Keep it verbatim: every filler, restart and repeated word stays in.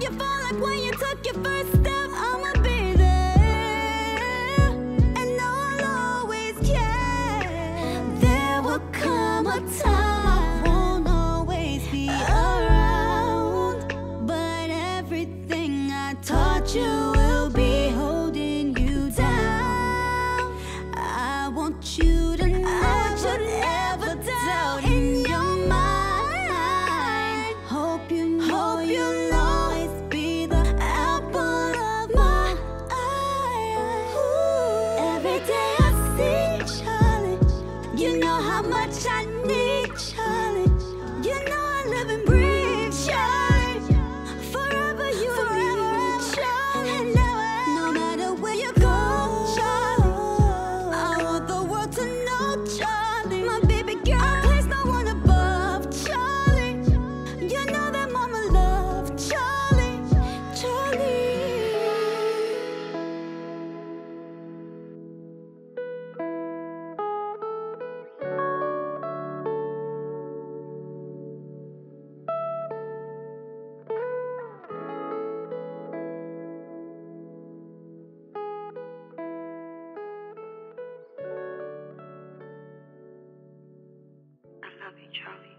you fall like when you took your first step. I'ma be there, and know I'll always care. There will come a time I won't always be around, but everything I taught you will be holding you down. I want you to never, ever doubt in your mind. Hope you know you'll always be the apple of my eye. Every day I see Charlie, you know how much I need Charlie. You know I live and breathe Charlie. Forever you forever and me, Charlie. And never, no matter where you go, Charlie, I want the world to know, Charlie. My baby girl, I place no one above, Charlie. You know that mama love, Charlie, Charlie. I love you, Charlie.